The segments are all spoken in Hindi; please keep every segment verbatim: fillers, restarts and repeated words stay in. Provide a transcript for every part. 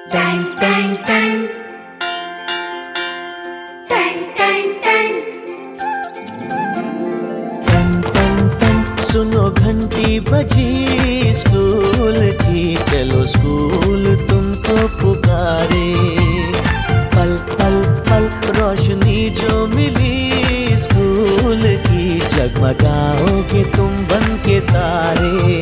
टन टन टन टन टन टन टन टन टन सुनो घंटी बजी स्कूल की, चलो स्कूल तुमको पुकारे। पल पल पल रोशनी जो मिली स्कूल की, जगमगाओगे तुम बन के तारे।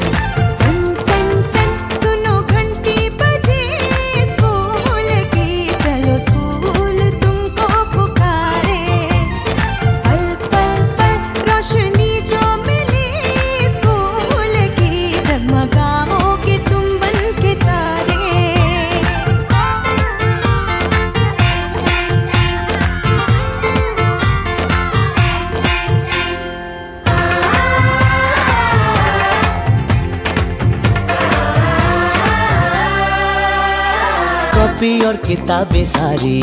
कॉपी और किताबें सारी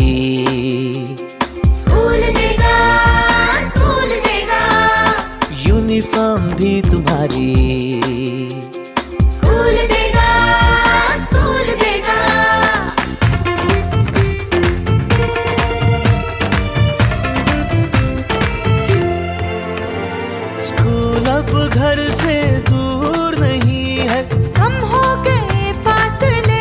स्कूल देगा, स्कूल देगा। यूनिफॉर्म भी तुम्हारी स्कूल देगा, स्कूल देगा। स्कूल अब घर से दूर नहीं है, कम हो गए फासले।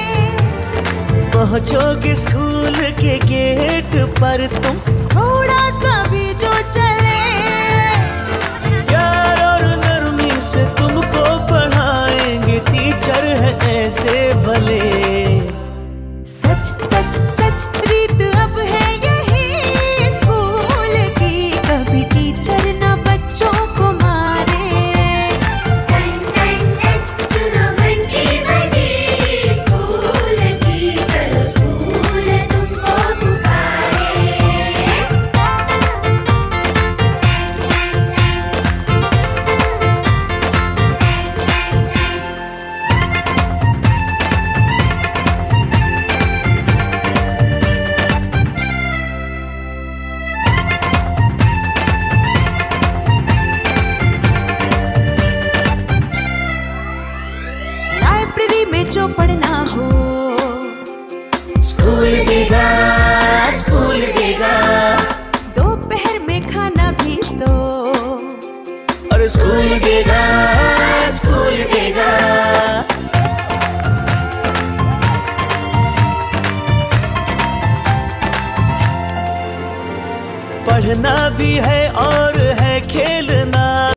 पहुंचोगे स्कूल के गेट पर तुम, थोड़ा सा भी जो चले। प्यार और नरमी से तुमको पढ़ाएंगे टीचर है ऐसे भले। सच सच सच रीत अब है यही स्कूल की, कभी टीचर ना बच्चों को मारे। टन टन टन सुनो घंटी बजी स्कूल की, चलो स्कूल तुमको पुकारे। लाइब्रेरी में जो पढ़ना हो, स्कूल देगा, स्कूल देगा। दोपहर में खाना भी तो, और स्कूल देगा, स्कूल देगा। पढ़ना भी है